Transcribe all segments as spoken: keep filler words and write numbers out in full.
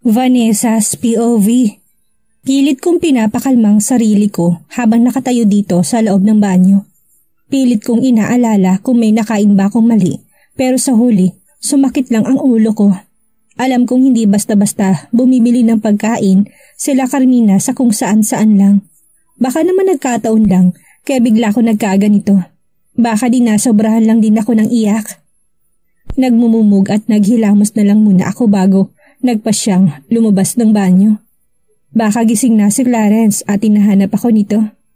Vanessa's P O V. Pilit kong pinapakalmang sarili ko habang nakatayo dito sa loob ng banyo. Pilit kong inaalala kung may nakain ba akong mali, pero sa huli, sumakit lang ang ulo ko. Alam kong hindi basta-basta bumibili ng pagkain sila Carmina sa kung saan-saan lang. Baka naman nagkataon lang, kaya bigla ko nagkaganito. Baka din nasobrahan lang din ako ng iyak. Nagmumumug at naghilamos na lang muna ako bago nagpasyang lumabas ng banyo. Baka gising na si Clarence at hinahanap ako nito.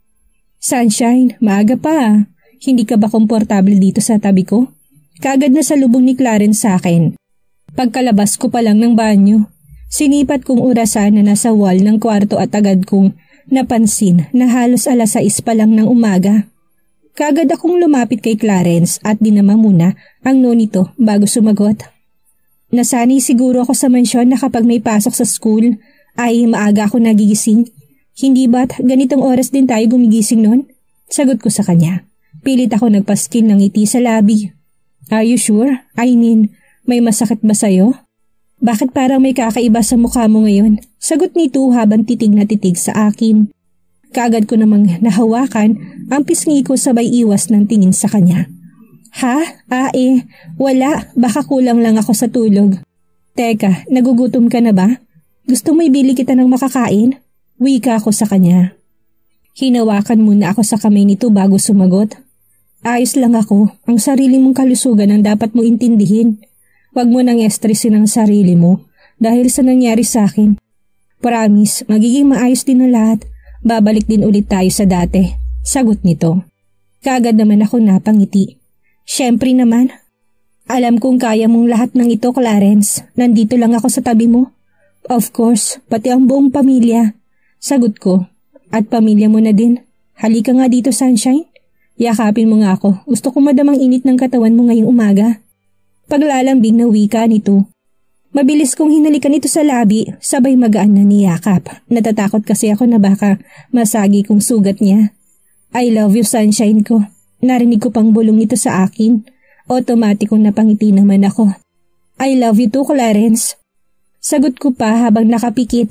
Sunshine, maaga pa. Hindi ka ba komportable dito sa tabi ko? Kaagad na salubong ni Clarence sa akin. Pagkalabas ko pa lang ng banyo, sinipat kong orasan na nasa wall ng kwarto at agad kong napansin na halos alas sais pa lang ng umaga. Kaagad akong lumapit kay Clarence at dinama muna ang no nito bago sumagot. Nasanay siguro ako sa mansyon na kapag may pasok sa school ay maaga ako nagigising. Hindi ba't ganitong oras din tayo gumigising noon? Sagot ko sa kanya. Pilit ako nagpaskin ng ngiti sa labi. Are you sure? I mean, may masakit ba sa'yo? Bakit parang may kakaiba sa mukha mo ngayon? Sagot nito habang titig na titig sa akin. Kaagad ko namang nahawakan ang pisngi ko sabay iwas ng tingin sa kanya. Ha? Ah eh, wala. Baka kulang lang ako sa tulog. Teka, nagugutom ka na ba? Gusto mo ibili kita ng makakain? Wika ako sa kanya. Hinawakan muna ako sa kamay nito bago sumagot. Ayos lang ako. Ang sarili mong kalusugan ang dapat mo intindihin. Huwag mo nang estresin ang sarili mo dahil sa nangyari sa akin. Promise, magiging maayos din ang lahat. Babalik din ulit tayo sa dati. Sagot nito. Kaagad naman ako napangiti. Siyempre naman. Alam kong kaya mong lahat ng ito, Clarence. Nandito lang ako sa tabi mo. Of course, pati ang buong pamilya. Sagot ko. At pamilya mo na din. Halika nga dito, Sunshine. Yakapin mo nga ako. Gusto ko madamang init ng katawan mo ngayong umaga. Paglalambing na wika nito. Mabilis kong hinalikan ito sa labi, sabay magaan na niyakap. Natatakot kasi ako na baka masagi kong sugat niya. I love you, Sunshine ko. Narinig ko pang bulong nito sa akin. Otomatikong napangiti naman ako. I love you too, Clarence. Sagot ko pa habang nakapikit.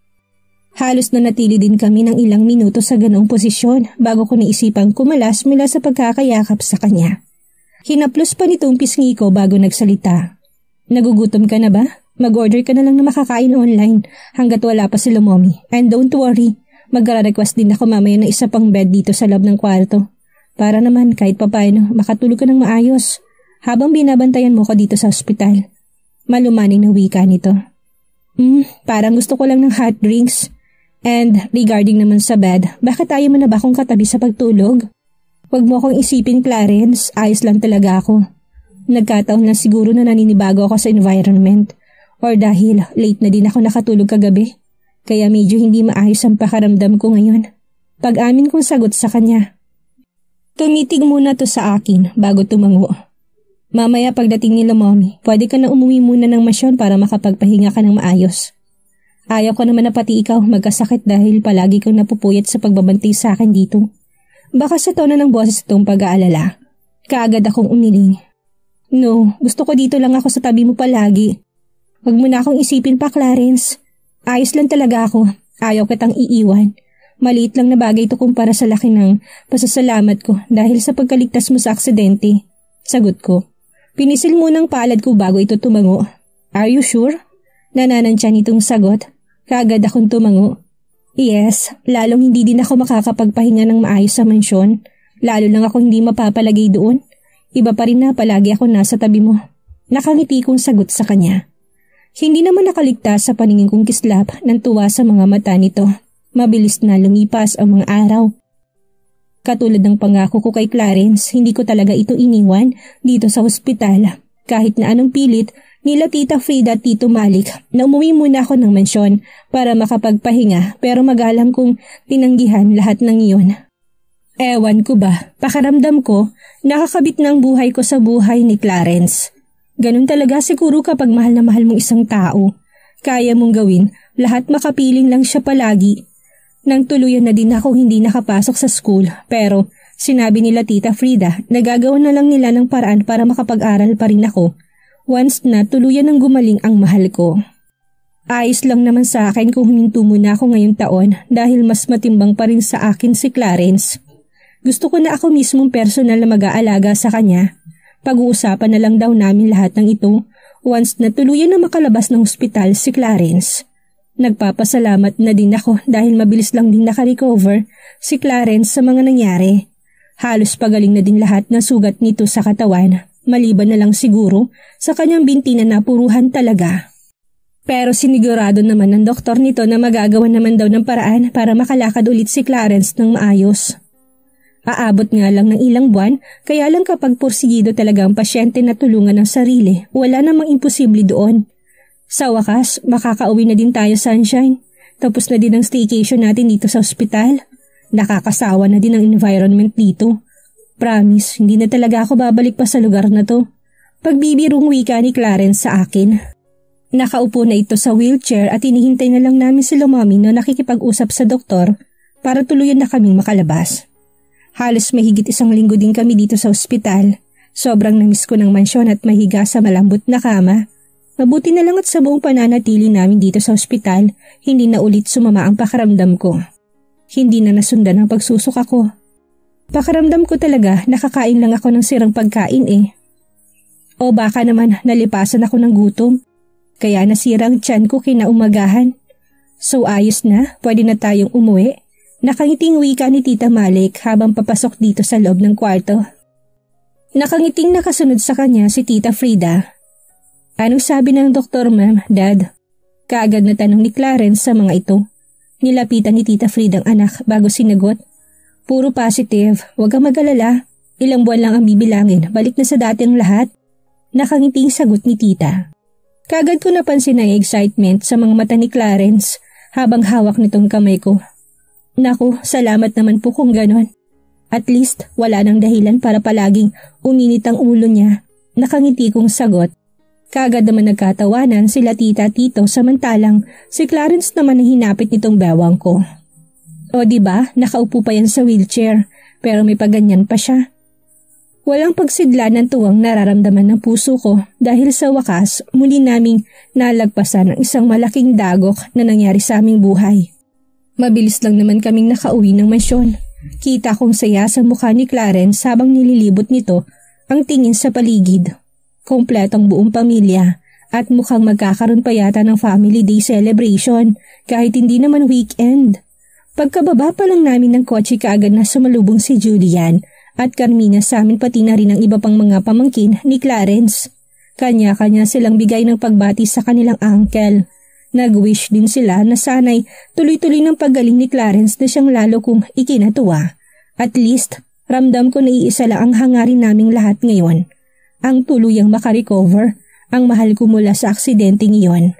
Halos na natili din kami ng ilang minuto sa ganoong posisyon bago ko naisipang kumalas mula sa pagkakayakap sa kanya. Hinaplos pa nitong pisngi ko bago nagsalita. Nagugutom ka na ba? Mag-order ka na lang na makakain online hanggat wala pa sila mommy. And don't worry, mag-request din ako mamaya na isa pang bed dito sa loob ng kwarto. Para naman kahit papaano makatulog ka ng maayos habang binabantayan mo ko dito sa ospital. Malumaning na wika nito. Hmm, parang gusto ko lang ng hot drinks. And regarding naman sa bed, bakit ayaw mo na ba akong katabi sa pagtulog? Huwag mo akong isipin, Clarence, ayos lang talaga ako. Nagkataon na siguro na naninibago ako sa environment or dahil late na din ako nakatulog kagabi. Kaya medyo hindi maayos ang pakaramdam ko ngayon. Pag-amin kong sagot sa kanya. Tumitig muna to sa akin bago tumango. Mamaya pagdating nila mommy, pwede ka na umuwi muna ng masyon para makapagpahinga ka ng maayos. Ayaw ko naman na pati ikaw magkasakit dahil palagi kang napupuyat sa pagbabantay sa akin dito. Baka sa tono ng boses itong pag-aalala. Kaagad akong umiling. No, gusto ko dito lang ako sa tabi mo palagi. Huwag mo na akong isipin pa, Clarence. Ayos lang talaga ako. Ayaw kitang iiwan. Maliit lang na bagay ito kumpara sa laki ng pasasalamat ko dahil sa pagkaligtas mo sa aksidente. Sagot ko. Pinisil munang palad ko bago ito tumango. Are you sure? Nananansya nitong sagot. Kaagad akong tumango. Yes, lalong hindi din ako makakapagpahinga ng maayos sa mansyon. Lalo lang ako hindi mapapalagay doon. Iba pa rin na palagi ako nasa tabi mo. Nakangiti kong sagot sa kanya. Hindi naman nakaligtas sa paningin kong kislap ng tuwa sa mga mata nito. Mabilis na lumipas ang mga araw. Katulad ng pangako ko kay Clarence, hindi ko talaga ito iniwan dito sa ospital. Kahit na anong pilit, nila Tita Frida at Tito Malik na umuwi muna ako ng mansyon para makapagpahinga pero magalang kong tinanggihan lahat ng iyon. Ewan ko ba, pakaramdam ko, nakakabit na ang buhay ko sa buhay ni Clarence. Ganun talaga siguro kapag mahal na mahal mong isang tao. Kaya mong gawin, lahat makapiling lang siya palagi. Nang tuluyan na din ako hindi nakapasok sa school pero sinabi nila Tita Frida na gagawin na lang nila ng paraan para makapag-aral pa rin ako once na tuluyan ng gumaling ang mahal ko. Ayos lang naman sa akin kung huminto muna ako ngayong taon dahil mas matimbang pa rin sa akin si Clarence. Gusto ko na ako mismong personal na mag-aalaga sa kanya. Pag-uusapan na lang daw namin lahat ng ito once na tuluyan na makalabas ng ospital si Clarence. Nagpapasalamat na din ako dahil mabilis lang din nakarecover si Clarence sa mga nangyari. Halos pagaling na din lahat ng sugat nito sa katawan, maliban na lang siguro sa kanyang binti na napuruhan talaga. Pero sinigurado naman ng doktor nito na magagawa naman daw ng paraan para makalakad ulit si Clarence ng maayos. Aabot nga lang ng ilang buwan, kaya lang kapag porsigido talaga ang pasyente na tulungan ng sarili, wala namang imposible doon. Sa wakas, makakauwi na din tayo, Sunshine. Tapos na din ang staycation natin dito sa ospital. Nakakasawa na din ang environment dito. Promise, hindi na talaga ako babalik pa sa lugar na to. Pagbibirong wika ni Clarence sa akin. Nakaupo na ito sa wheelchair at hinihintay na lang namin si Mami na nakikipag-usap sa doktor para tuluyan na kaming makalabas. Halos mahigit isang linggo din kami dito sa ospital. Sobrang namiss ko ng mansyon at mahiga sa malambot na kama. Mabuti na lang at sa buong pananatili namin dito sa ospital, hindi na ulit sumama ang pakaramdam ko. Hindi na nasundan ang pagsusuka ko. Pakaramdam ko talaga nakakain lang ako ng sirang pagkain eh. O baka naman nalipasan ako ng gutom. Kaya nasira ang tiyan ko kinaumagahan. So ayos na, pwede na tayong umuwi. Nakangiting wika ni Tita Malik habang papasok dito sa loob ng kwarto. Nakangiting nakasunod sa kanya si Tita Frida. Anong sabi ng doktor, ma'am, dad? Kaagad na tanong ni Clarence sa mga ito. Nilapitan ni Tita Frida ang anak bago sinagot. Puro positive, huwag kang mag-alala. Ilang buwan lang ang bibilangin, balik na sa dati ang lahat. Nakangiting sagot ni Tita. Kaagad ko napansin ang excitement sa mga mata ni Clarence habang hawak nitong kamay ko. Naku, salamat naman po kung ganon. At least wala nang dahilan para palaging uminit ang ulo niya. Nakangiti kong sagot. Kaagad naman nagkatawanan sila tita tito samantalang si Clarence naman ang hinapit nitong bewang ko. O diba, nakaupo pa yan sa wheelchair pero may paganyan pa siya. Walang pagsidla ng tuwang nararamdaman ng puso ko dahil sa wakas muli naming nalagpasan ang isang malaking dagok na nangyari sa aming buhay. Mabilis lang naman kaming nakauwi ng mansyon. Kita kong saya sa mukha ni Clarence habang nililibot nito ang tingin sa paligid. Kompletong buong pamilya at mukhang magkakaroon pa yata ng family day celebration kahit hindi naman weekend. Pagkababa pa lang namin ng kotse kaagad na sumalubong si Julian at Carmina sa amin pati na rin ang iba pang mga pamangkin ni Clarence. Kanya-kanya silang bigay ng pagbati sa kanilang uncle. Nag-wish din sila na sana'y tuloy-tuloy ng paggaling ni Clarence na siyang lalo kong ikinatuwa. At least, ramdam ko na iisa lang ang hangarin naming lahat ngayon. Ang tuluyang makarecover, ang mahal ko mula sa aksidenteng iyon.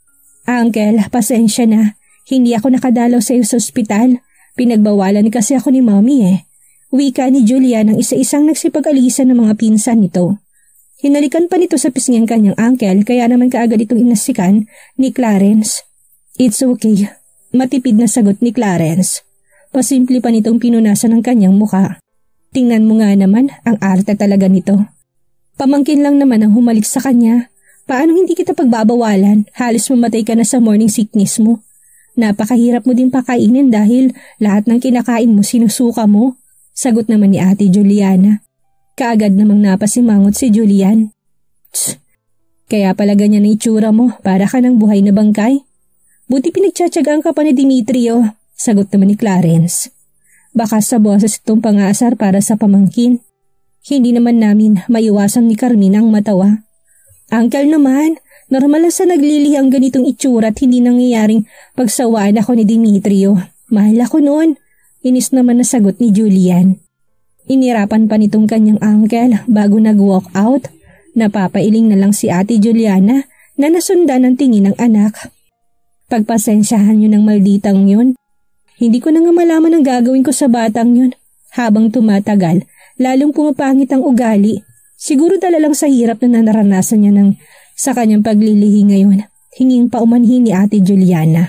Uncle, pasensya na. Hindi ako nakadalaw sa iyo sa ospital. Pinagbawalan kasi ako ni Mommy eh. Wika ni Julia ng isa-isang nagsipag-alisan ng mga pinsan nito. Hinalikan pa nito sa pisngi ang kanyang uncle kaya naman kaagad itong inasikan ni Clarence. It's okay. Matipid na sagot ni Clarence. Pasimple pa nitong pinunasan ng kanyang muka. Tingnan mo nga naman, ang arte talaga nito. Pamangkin lang naman ang humalik sa kanya. Paano hindi kita pagbabawalan? Halos mamatay ka na sa morning sickness mo. Napakahirap mo din pakainin dahil lahat ng kinakain mo sinusuka mo. Sagot naman ni Ate Juliana. Kaagad namang napasimangot si Julian. Tsk! Kaya pala ganyan ang itsura mo, para ka ng buhay na bangkay. Buti pinagtsatsagaan ka pa ni Demetrio. Sagot naman ni Clarence. Baka sa boses itong pang-aasar para sa pamangkin. Hindi naman namin maiwasan ni Carmina ang matawa. Uncle naman, normal lang sa naglilihi ang ganitong itsura at hindi nangyayaring pagsawaan ako ni Demetrio. Mahal ako noon. Inis naman na sagot ni Julian. Inirapan pa nitong kanyang uncle bago nag-walk out. Napapailing na lang si Ate Juliana na nasundan ng tingin ng anak. Pagpasensyahan niyo ng malditang yun. Hindi ko na nga malaman ang gagawin ko sa batang yun. Habang tumatagal, lalong pumapangit ang ugali. Siguro dala lang sa hirap na naranasan niya ng sa kanyang paglilihi ngayon. Hinging paumanhin ni Ate Juliana.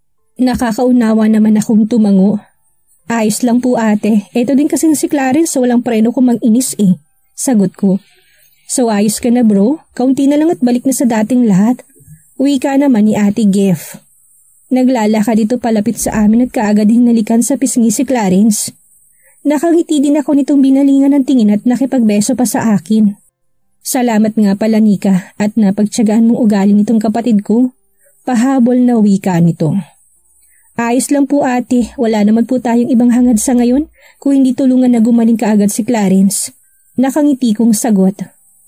Nakakaunawa naman akong tumango. Ayos lang po ate, eto din kasing si Clarence so walang preno kung mag-inis eh. Sagot ko. So ayos ka na bro, kaunti na lang at balik na sa dating lahat. Wika naman ni Ate Giff. Naglalakad ito palapit sa amin at kaagad hinalikan sa pisngi si Clarence. Nakangiti din ako nitong binalingan ng tingin at nakipagbeso pa sa akin. Salamat nga pala Nika at napagtiyagaan mong ugali nitong kapatid ko. Pahabol na wika nito. Ayos lang po ate, wala naman po tayong ibang hangad sa ngayon kung hindi tulungan na gumaling kaagad si Clarence. Nakangiti kong sagot.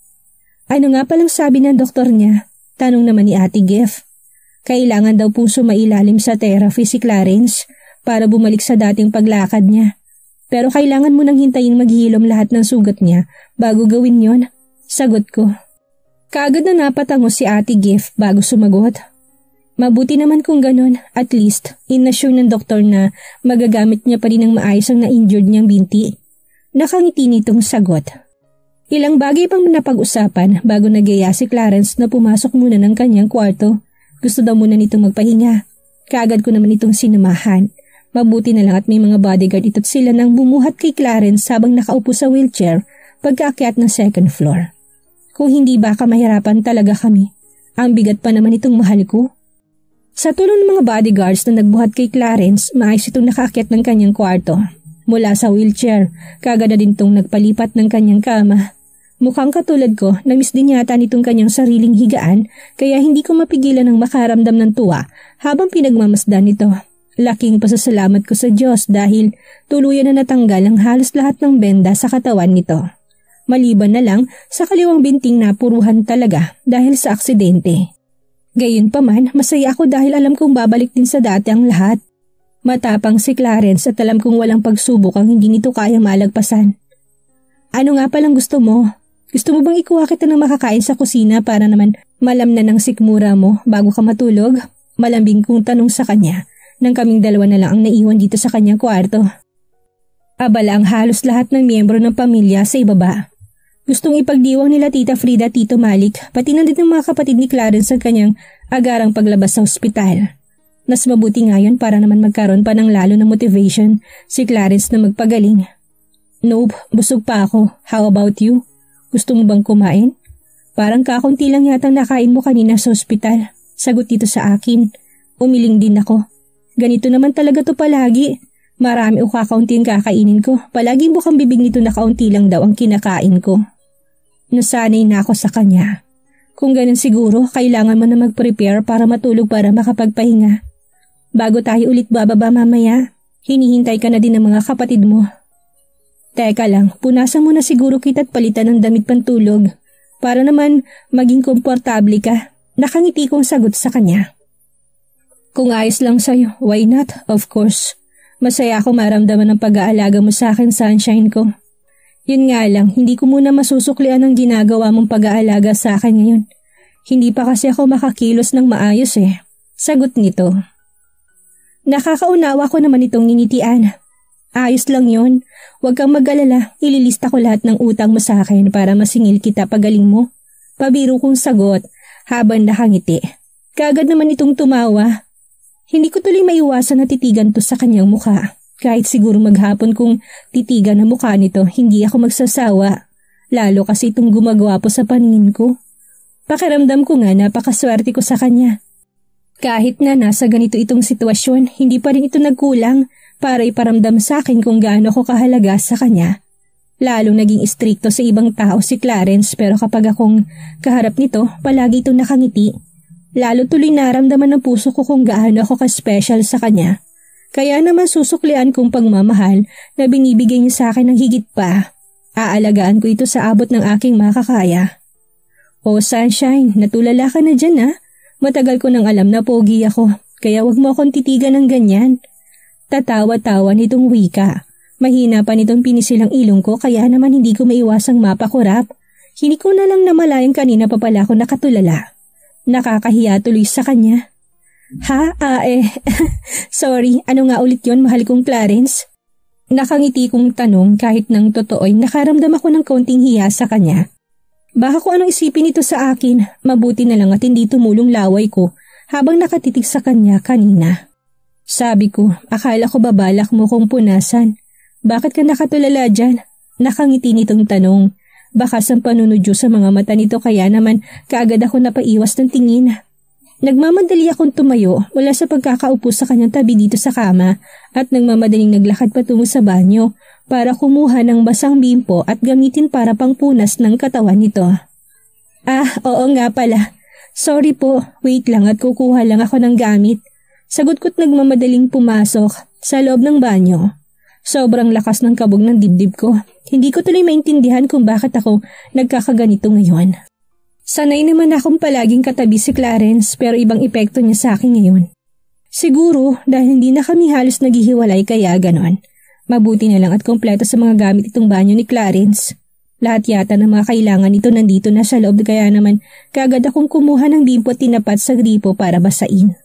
Ano nga palang sabi ng doktor niya? Tanong naman ni Ate Giff. Kailangan daw pong sumailalim sa therapy si Clarence para bumalik sa dating paglakad niya. Pero kailangan mo nang hintayin maghilom lahat ng sugat niya bago gawin yon. Sagot ko. Kaagad na napatango si Ate Giff bago sumagot. Mabuti naman kung ganon, at least inassure ng doktor na magagamit niya pa rin ng maayos ang na-injured niyang binti. Nakangiti nitong sagot. Ilang bagay pang napag-usapan bago nagaya si Clarence na pumasok muna ng kanyang kwarto. Gusto daw muna nitong magpahinga. Kaagad ko naman itong sinamahan. Mabuti na lang at may mga bodyguard ito't sila nang bumuhat kay Clarence habang nakaupo sa wheelchair pagkaakyat ng second floor. Kung hindi baka mahirapan talaga kami. Ang bigat pa naman itong mahal ko. Sa tulong ng mga bodyguards na nagbuhat kay Clarence, maayos itong nakaakyat ng kanyang kwarto. Mula sa wheelchair, kaagad na din itong nagpalipat ng kanyang kama. Mukhang katulad ko, namiss din yata nitong kanyang sariling higaan kaya hindi ko mapigilan ng makaramdam ng tuwa habang pinagmamasdan nito. Laking pasasalamat ko sa Diyos dahil tuluyan na natanggal ang halos lahat ng benda sa katawan nito. Maliban na lang sa kaliwang binting na puruhan talaga dahil sa aksidente. Gayunpaman, masaya ako dahil alam kong babalik din sa dati ang lahat. Matapang si Clarence at alam kong walang pagsubok ang hindi nito kaya malagpasan. Ano nga palang gusto mo? Gusto mo bang ikuha kita ng makakain sa kusina para naman malamnan ng sikmura mo bago ka matulog? Malambing kong tanong sa kanya nang kaming dalawa na lang ang naiwan dito sa kanyang kwarto. Abala ang halos lahat ng miyembro ng pamilya sa ibaba. Gustong ipagdiwang nila Tita Frida, Tito Malik, pati na din ng mga kapatid ni Clarence ang kanyang agarang paglabas sa ospital. Mas mabuti ngayon para naman magkaroon pa ng lalo na motivation si Clarence na magpagaling. Nope, busog pa ako. How about you? Gusto mo bang kumain? Parang kakunti lang yatang nakain mo kanina sa ospital. Sagot dito sa akin. Umiling din ako. Ganito naman talaga to palagi. Marami o kakaunti ang kakainin ko. Palaging bukang bibig nito na kaunti lang daw ang kinakain ko. Nasanay na ako sa kanya. Kung ganun siguro, kailangan mo na mag-prepare para matulog para makapagpahinga. Bago tayo ulit bababa mamaya, hinihintay ka na din ng mga kapatid mo. Teka lang, punasan mo na siguro kita at palitan ng damit pantulog para naman maging komportable ka. Nakangiti kong sagot sa kanya. Kung ayos lang sa'yo, why not? Of course. Masaya ako maramdaman ang pag-aalaga mo sa akin, sunshine ko. Yun nga lang, hindi ko muna masusuklian ang ginagawa mong pag-aalaga sa akin ngayon. Hindi pa kasi ako makakilos ng maayos eh. Sagot nito. Nakakaunawa ko naman itong ninitian. Ayos lang yon. Huwag kang mag-alala, ililista ko lahat ng utang mo sa akin para masingil kita pagaling mo. Pabiro kong sagot habang nakangiti. Kagad naman itong tumawa. Hindi ko tuloy maiwasan na titigan to sa kanyang mukha. Kahit siguro maghapon kung titigan ang mukha nito, hindi ako magsasawa. Lalo kasi itong gumagawa po sa paningin ko. Pakiramdam ko nga napakaswerte ko sa kanya. Kahit na nasa ganito itong sitwasyon, hindi pa rin ito nagkulang para iparamdam sa akin kung gaano ko kahalaga sa kanya. Lalong naging istrikto sa ibang tao si Clarence pero kapag akong kaharap nito, palagi itong nakangiti. Lalo tuloy naramdaman ng puso ko kung gaano ako ka-special sa kanya. Kaya naman susuklian kong pagmamahal na binibigay niya sa akin ng higit pa. Aalagaan ko ito sa abot ng aking makakaya. O sunshine, natulala ka na dyan ha? Matagal ko nang alam na pogi ako, kaya wag mo akong titigan ng ganyan. Tatawa-tawa nitong wika. Mahina pa nitong pinisilang ilong ko kaya naman hindi ko maiwasang mapakurap. Hindi ko na lang namalayang kanina pa pala ako nakatulala. Nakakahiya tuloy sa kanya. Ha? Ah eh, sorry, ano nga ulit yon mahal kong Clarence? Nakangiti kong tanong kahit nang totoo'y nakaramdam ako ng kaunting hiya sa kanya. Baka kung anong isipin nito sa akin, mabuti na lang at hindi tumulong laway ko habang nakatitig sa kanya kanina. Sabi ko, akala ko babalak mo kong punasan. Bakit ka nakatulala dyan? Nakangiti nitong tanong. Baka sa panunodyo sa mga mata nito kaya naman kaagad ako napaiwas ng tingin. Nagmamadali akong tumayo mula sa pagkakaupo sa kanyang tabi dito sa kama at nagmamadaling naglakad patungo sa banyo para kumuha ng basang bimpo at gamitin para pangpunas ng katawan nito. Ah, oo nga pala. Sorry po, wait lang at kukuha lang ako ng gamit. Sagot ko't nagmamadaling pumasok sa loob ng banyo. Sobrang lakas ng kabog ng dibdib ko. Hindi ko tuloy maintindihan kung bakit ako nagkakaganito ngayon. Sanay naman akong palaging katabi si Clarence pero ibang epekto niya sa akin ngayon. Siguro dahil hindi na kami halos naghihiwalay kaya ganon. Mabuti na lang at kompleto sa mga gamit itong banyo ni Clarence. Lahat yata ng mga kailangan nito nandito na sa loob kaya naman kagad akong kumuha ng bimpo at tinapat sa gripo para basain.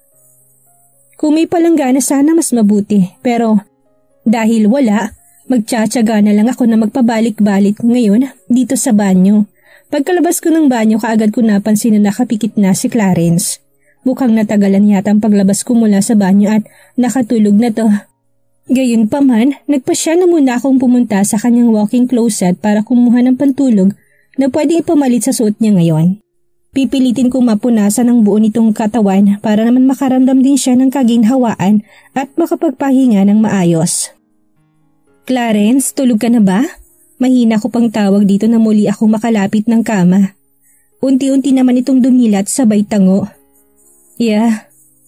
Kung may palanggana sana mas mabuti pero dahil wala, magtsatsaga na lang ako na magpabalik-balik ngayon dito sa banyo. Pagkalabas ko ng banyo kaagad ko napansin na nakapikit na si Clarence. Mukhang natagalan yata ang paglabas ko mula sa banyo at nakatulog na to. Gayunpaman, nagpasya na muna akong pumunta sa kanyang walk-in closet para kumuha ng pantulog na pwedeng ipamalit sa suot niya ngayon. Pipilitin kong mapunasan ang buo nitong katawan para naman makaramdam din siya ng kaginhawaan at makapagpahinga ng maayos. Clarence, tulog ka na ba? Mahina ko pang tawag dito na muli ako makalapit ng kama. Unti-unti naman itong dumilat sabay tango. Yeah.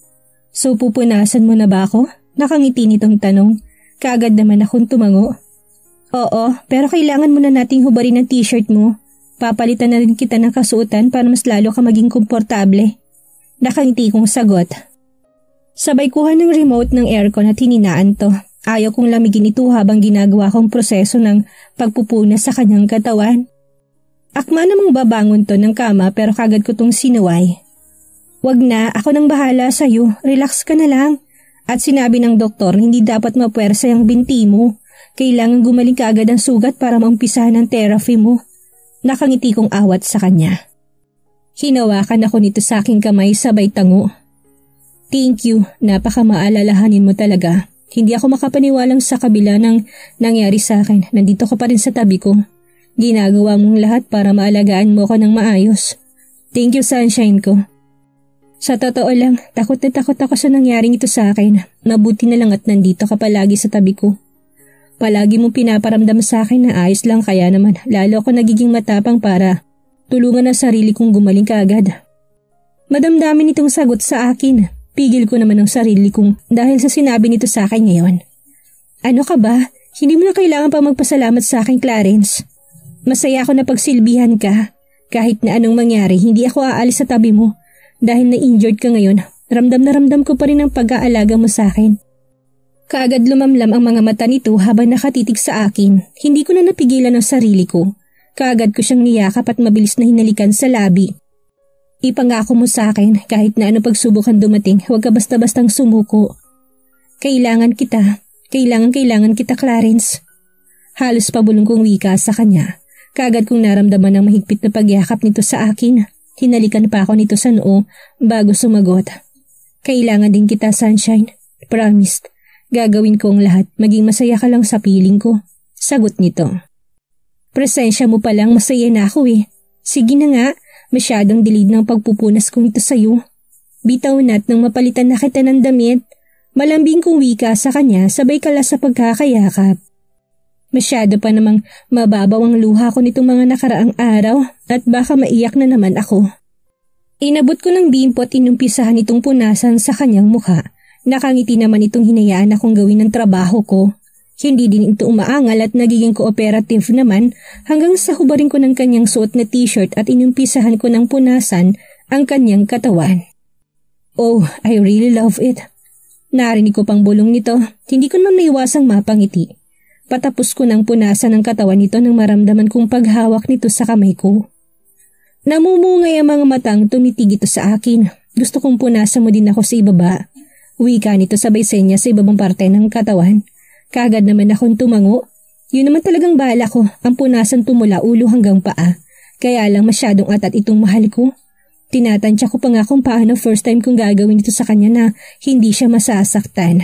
So pupunasan mo na ba ako? Nakangiti nitong tanong. Kaagad naman akong tumango. Oo, pero kailangan muna nating hubarin ang t-shirt mo. Papalitan na rin kita ng kasuotan para mas lalo ka maging komportable. Nakangiti kong sagot. Sabay kuha ng remote ng aircon at hininaan to. Ayaw kong lamigin ito habang ginagawa kong proseso ng pagpupunas sa kanyang katawan. Akma namang babangon to ng kama pero kagad ko tong sinuway. Wag na, ako nang bahala sa'yo, relax ka na lang. At sinabi ng doktor hindi dapat mapuwersa yung binti mo. Kailangan gumaling ka agad ang sugat para maumpisahan ang therapy mo. Nakangiti kong awat sa kanya. Hinawakan ako nito sa aking kamay sabay tango. Thank you, napakamaalalahanin mo talaga. Hindi ako makapaniwalang sa kabila ng nangyari sa akin. Nandito ka pa rin sa tabi ko. Ginagawa mong lahat para maalagaan mo ko ng maayos. Thank you, sunshine ko. Sa totoo lang, takot na takot ako sa nangyaring ito sa akin. Mabuti na lang at nandito ka palagi sa tabi ko. Palagi mong pinaparamdam sa akin na ayos lang kaya naman lalo ako nagiging matapang para tulungan ang sarili kong gumaling kaagad. Madamdamin itong sagot sa akin. Pigil ko naman ang sarili kong dahil sa sinabi nito sa akin ngayon. Ano ka ba? Hindi mo na kailangan pa magpasalamat sa akin, Clarence. Masaya ako na pagsilbihan ka. Kahit na anong mangyari, hindi ako aalis sa tabi mo. Dahil na-injured ka ngayon, ramdam na ramdam ko pa rin ang pag-aalaga mo sa akin. Kaagad lumamlam ang mga mata nito habang nakatitig sa akin. Hindi ko na napigilan ang sarili ko. Kaagad ko siyang niyakap at mabilis na hinalikan sa labi. Ipangako mo sa akin kahit na ano pagsubukan dumating, huwag ka basta-bastang sumuko. Kailangan kita. Kailangan kailangan kita, Clarence. Halos pabulong kong wika sa kanya. Kaagad kong naramdaman ang mahigpit na pagyakap nito sa akin. Hinalikan pa ako nito sa noo bago sumagot. Kailangan din kita, sunshine. Promised. Gagawin ko ang lahat. Maging masaya ka lang sa piling ko. Sagot nito. Presensya mo palang masaya na ako eh. Sige na nga. Masyadong dilid ng pagpupunas kong ito sa'yo. Bitaw na't nang mapalitan na kita ng damit. Malambing kong wika sa kanya sabay kala sa pagkakayakap. Masyado pa namang mababaw ang luha ko nitong mga nakaraang araw at baka maiyak na naman ako. Inabot ko ng bimpo at inumpisahan itong punasan sa kanyang mukha. Nakangiti naman itong hinayaan akong gawin ng trabaho ko. Hindi din ito umaangal at nagiging cooperative naman hanggang sa hubarin ko ng kanyang suot na t-shirt at inumpisahan ko ng punasan ang kanyang katawan. Oh, I really love it. Narinig ko pang bulong nito, hindi ko naman maiwasang mapangiti. Patapos ko ng punasan ng katawan nito nang maramdaman kong paghawak nito sa kamay ko. Namumungay ang mga matang tumitig ito sa akin. Gusto kong punasan mo din ako sa ibaba. Wika nito sabay senya sa ibabang parte ng katawan. Kagad naman akong tumango. Yun naman talagang bala ko, ang punasan tumula ulo hanggang paa. Kaya lang masyadong atat itong mahal ko. Tinatansya ko pa nga kung paano first time kong gagawin ito sa kanya na hindi siya masasaktan.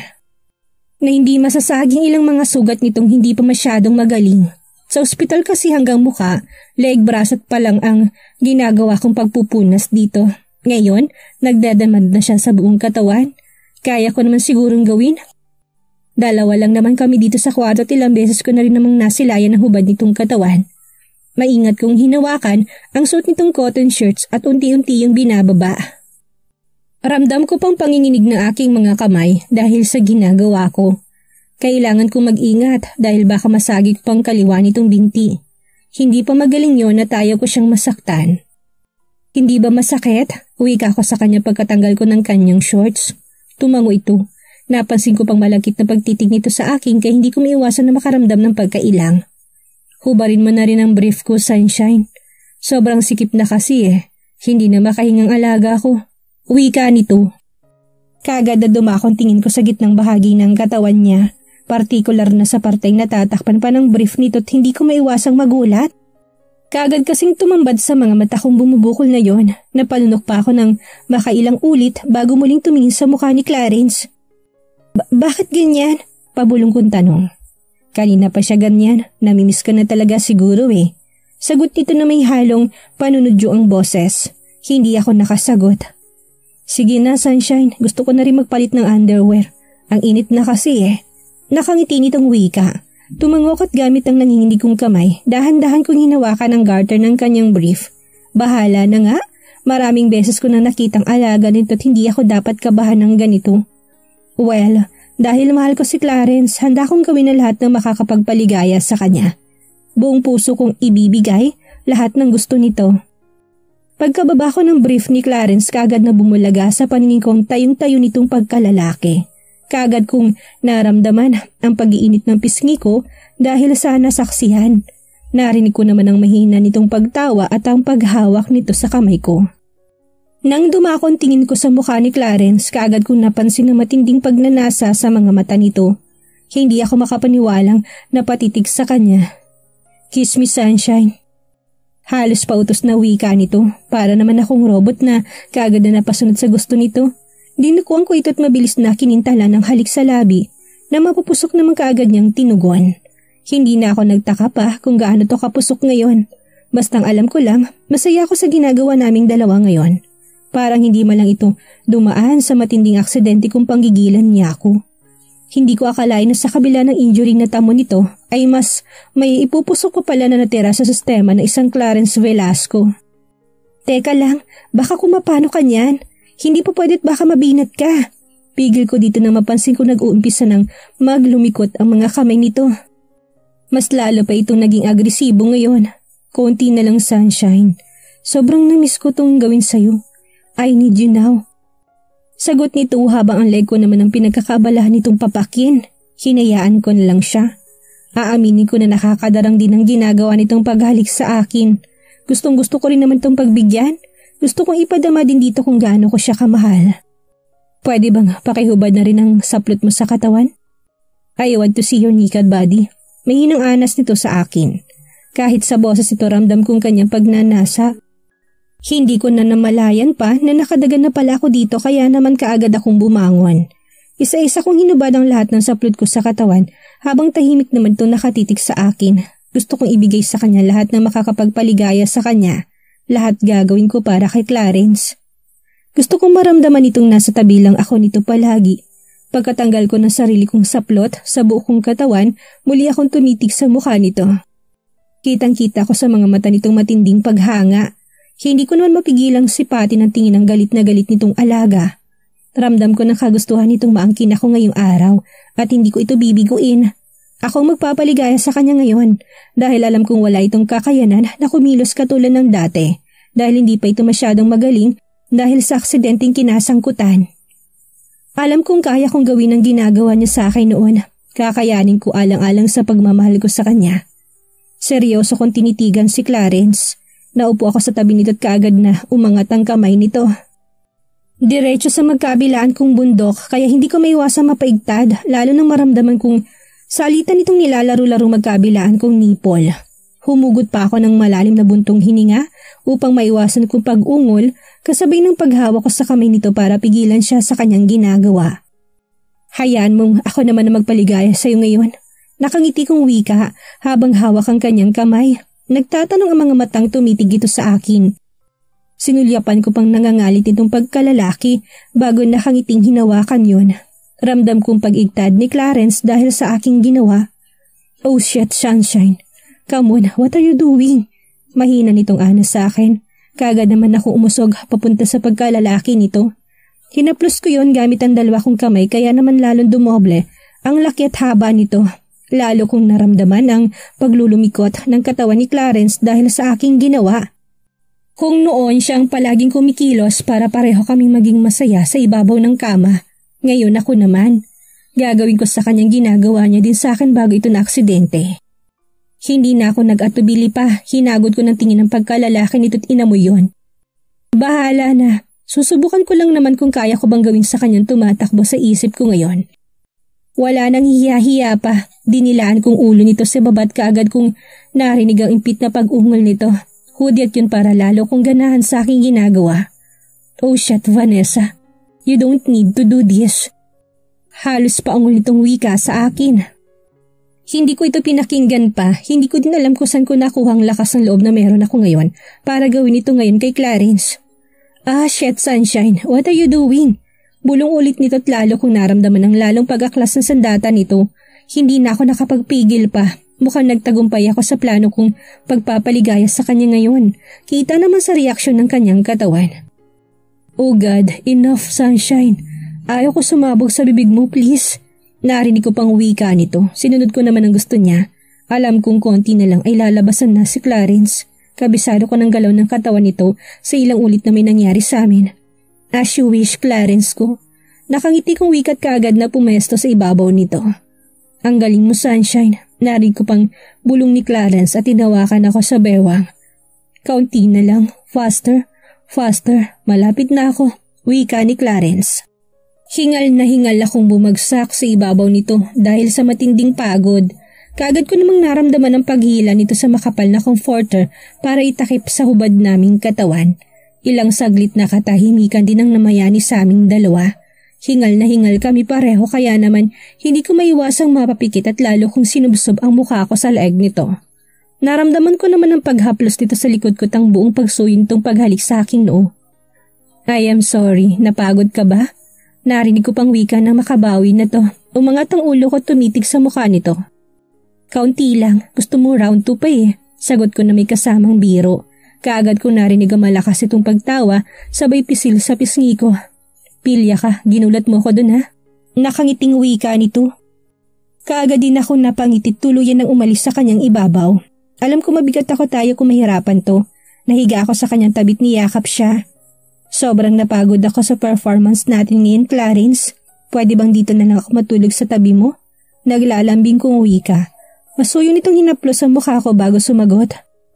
Na hindi masasaging ilang mga sugat nitong hindi pa masyadong magaling. Sa ospital kasi hanggang mukha, leg, braso at pa lang ang ginagawa kong pagpupunas dito. Ngayon, nagdadamad na siya sa buong katawan. Kaya ko naman sigurong gawin. Dalawa lang naman kami dito sa kwarto at ilang beses ko na rin namang nasilayan ng hubad nitong katawan. Maingat kong hinawakan ang suot nitong cotton shirts at unti-unti yung binababa. Ramdam ko pang panginginig ng aking mga kamay dahil sa ginagawa ko. Kailangan kong mag-ingat dahil baka masagi ko pang kaliwa nitong binti. Hindi pa magaling yon na tayo ko siyang masaktan. Hindi ba masakit? Uwika ko sa kanya pagkatanggal ko ng kanyang shorts. Tumango ito. Napansin ko pang malagkit na pagtitig nito sa akin kaya hindi ko maiwasan na makaramdam ng pagkailang. Hubarin mo na rin ang brief ko, Sunshine. Sobrang sikip na kasi eh. Hindi na makahingang alaga ko. Uwika nito. Kaagad na dumakong tingin ko sa gitnang bahagi ng katawan niya. Partikular na sa parteng natatakpan pa ng brief nito at hindi ko maiwasang magulat. Kaagad kasing tumambad sa mga mata kong bumubukol na yon. Napalunok pa ako ng makailang ulit bago muling tumingin sa mukha ni Clarence. Ba- bakit ganyan? Pabulong kong tanong. Kanina pa siya ganyan, namimiss ka na talaga siguro eh. Sagot nito na may halong panunodyo ang boses. Hindi ako nakasagot. Sige na, Sunshine, gusto ko na rin magpalit ng underwear. Ang init na kasi eh. Nakangiti nitong wika. Tumangok at gamit ang nanginginig kong kamay, dahan-dahan kong hinawakan ang garter ng kanyang brief. Bahala na nga, maraming beses ko na nakitang alaga nito at hindi ako dapat kabahan ng ganito. Well, dahil mahal ko si Clarence, handa kong gawin na lahat ng makakapagpaligaya sa kanya. Buong puso kong ibibigay lahat ng gusto nito. Pagkababa ko ng brief ni Clarence, kaagad na bumulaga sa paningin kong tayong-tayo nitong pagkalalaki. Kaagad kong naramdaman ang pag-iinit ng pisngi ko dahil sa nasaksihan. Narinig ko naman ang mahina nitong pagtawa at ang paghawak nito sa kamay ko. Nang dumakon tingin ko sa mukha ni Clarence, kaagad kong napansin ang matinding pagnanasa sa mga mata nito. Hindi ako makapaniwalang napatitig sa kanya. Kiss me, Sunshine. Halos pautos na wika nito, para naman akong robot na kaagad na napasunod sa gusto nito. Dinukuan ko ito at mabilis na kinintala ng halik sa labi na mapupusok naman kaagad niyang tinugon. Hindi na ako nagtaka pa kung gaano to kapusok ngayon. Bastang alam ko lang, masaya ako sa ginagawa naming dalawa ngayon. Parang hindi man lang ito dumaan sa matinding aksidente kung panggigilan niya ako. Hindi ko akalain na sa kabila ng injury na tamo nito ay mas may ipupusok ko pala na natira sa sistema ng isang Clarence Velasco. Teka lang, baka kumapano ka niyan? Hindi po pwedeit baka mabinat ka. Pigil ko dito na mapansin ko nag-uumpisa ng maglumikot ang mga kamay nito. Mas lalo pa itong naging agresibo ngayon. Konti na lang, Sunshine. Sobrang namiss ko tong gawin sa'yo. I need you now. Sagot nito habang ang leg ko naman ang pinagkakabalahan nitong papakin. Hinayaan ko na lang siya. Aaminin ko na nakakadarang din ang ginagawa nitong paghalik sa akin. Gustong gusto ko rin naman itong pagbigyan. Gusto kong ipadama din dito kung gaano ko siya kamahal. Pwede bang pakihubad na rin ang saplot mo sa katawan? I want to see your naked body. May hinang anas nito sa akin. Kahit sa boses ito ramdam kong kanyang pagnanasa. Hindi ko na namalayan pa na nakadagan na pala ako dito kaya naman kaagad akong bumangon. Isa-isa kong hinubad ang lahat ng saplot ko sa katawan habang tahimik naman ito nakatitik sa akin. Gusto kong ibigay sa kanya lahat ng makakapagpaligaya sa kanya. Lahat gagawin ko para kay Clarence. Gusto kong maramdaman itong nasa tabi lang ako nito palagi. Pagkatanggal ko ng sarili kong saplot sa buo kong katawan, muli akong tumitig sa mukha nito. Kitang-kita ko sa mga mata nitong matinding paghanga. Hindi ko naman mapigilang sipatin ang tingin ng galit na galit nitong alaga. Ramdam ko ng kagustuhan nitong maangkin ako ngayong araw at hindi ko ito bibiguin. Ako magpapaligaya sa kanya ngayon dahil alam kong wala itong kakayanan na kumilos katulad ng dati dahil hindi pa ito masyadong magaling dahil sa aksidenteng kinasangkutan. Alam kong kaya kong gawin ang ginagawa niya sa akin noon. Kakayanin ko alang-alang sa pagmamahal ko sa kanya. Seryoso kong tinitigan si Clarence. Naupo ako sa tabi nito at kaagad na umangat ang kamay nito. Diretso sa magkabilaan kong bundok kaya hindi ko maiwasang mapaigtad lalo nang maramdaman kong salitan itong nilalaro-laro magkabilaan kong nipol. Humugot pa ako ng malalim na buntong hininga upang maiwasan kong pag-ungol kasabay ng paghawak ko sa kamay nito para pigilan siya sa kanyang ginagawa. Hayaan mong ako naman na magpaligaya sa iyo ngayon. Nakangiti kong wika habang hawak ang kanyang kamay. Nagtatanong ang mga matang tumitig ito sa akin. Sinulyapan ko pang nangangalit itong pagkalalaki bago nakangiting hinawakan yun. Ramdam kong pag-igtad ni Clarence dahil sa aking ginawa. Oh shit, Sunshine. Come on, what are you doing? Mahina nitong anas sa akin. Kagad naman ako umusog papunta sa pagkalalaki nito. Hinaplos ko yon gamit ang dalawa kong kamay kaya naman lalong dumoble. Ang laki at haba nito. Lalo kong naramdaman ang paglulumikot ng katawan ni Clarence dahil sa aking ginawa. Kung noon siyang palaging kumikilos para pareho kaming maging masaya sa ibabaw ng kama, ngayon ako naman. Gagawin ko sa kanyang ginagawa niya din sa akin bago ito na aksidente. Hindi na ako nag-atubili pa, hinagod ko ng tingin ng pagkalalaki nito't inamoy yon. Bahala na, susubukan ko lang naman kung kaya ko bang gawin sa kanyang tumatakbo sa isip ko ngayon. Wala nang hiya-hiya pa, dinilaan kong ulo nito sa babat kaagad kong narinig ang impit na pag-ungol nito. Hudyat yun para lalo kong ganahan sa aking ginagawa. Oh shit, Vanessa. You don't need to do this. Halos pa ang ulitong wika sa akin. Hindi ko ito pinakinggan pa, hindi ko din alam kung saan ko nakuha ang lakas ng loob na meron ako ngayon para gawin ito ngayon kay Clarence. Ah shit, Sunshine, what are you doing? Bulong ulit nito't lalo kong naramdaman ang lalong pag-aklas ng sandata nito. Hindi na ako nakapagpigil pa. Mukhang nagtagumpay ako sa plano kong pagpapaligaya sa kanya ngayon. Kita naman sa reaksyon ng kanyang katawan. Oh God, enough, Sunshine. Ayaw ko sumabog sa bibig mo, please. Narinig ko pang wika nito. Sinunod ko naman ang gusto niya. Alam kong konti na lang ay lalabasan na si Clarence. Kabisado ko ng galaw ng katawan nito sa ilang ulit na may nangyari sa amin. As you wish, Clarence ko. Nakangiti kong wikat kaagad na pumesto sa ibabaw nito. Ang galing mo, Sunshine. Narinig ko pang bulong ni Clarence at tinawakan ako sa bewang. Kaunti na lang. Faster, faster. Malapit na ako. Wika ni Clarence. Hingal na hingal akong bumagsak sa ibabaw nito dahil sa matinding pagod. Kaagad ko namang naramdaman ang paghila nito sa makapal na comforter para itakip sa hubad naming katawan. Ilang saglit na katahimikan din ang namayani sa aming dalawa. Hingal na hingal kami pareho kaya naman hindi ko maiwasang mapapikit at lalo kong sinubsob ang mukha ko sa leeg nito. Naramdaman ko naman ang paghaplos dito sa likod ko tang buong pagsuyin tong paghalik sa aking noo. I am sorry, napagod ka ba? Narinig ko pang wika na makabawi na to. Umangat ang ulo ko tumitig sa mukha nito. Kaunti lang, gusto mo round two pa eh. Sagot ko na may kasamang biro. Kaagad ko narinig ang malakas itong pagtawa sabay pisil sa pisngi ko. Pilya ka, ginulat mo ko dun ha? Nakangiting wika nito. Kaagad din ako napangiti tuluyan nang umalis sa kanyang ibabaw. Alam ko mabigat ako tayo kung mahirapan to. Nahiga ako sa kanyang tabit niyakap siya. Sobrang napagod ako sa performance natin ngayon, Clarence. Pwede bang dito na lang ako matulog sa tabi mo? Naglalambing kong wika. Masuyo nitong hinaplos ang mukha ko bago sumagot.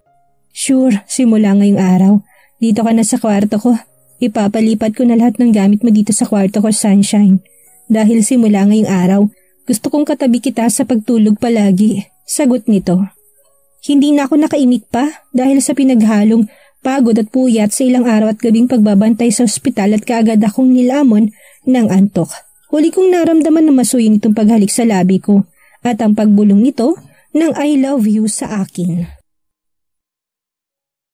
Sure, simula ngayong araw. Dito ka na sa kwarto ko. Ipapalipat ko na lahat ng gamit mo dito sa kwarto ko, Sunshine. Dahil simula ngayong araw, gusto kong katabi kita sa pagtulog palagi. Sagot nito. Hindi na ako nakaimik pa dahil sa pinaghalong pagod at puyat sa ilang araw at gabing pagbabantay sa ospital at kaagad akong nilamon ng antok. Huli kong naramdaman na masuyin itong paghalik sa labi ko at ang pagbulong nito ng I love you sa akin.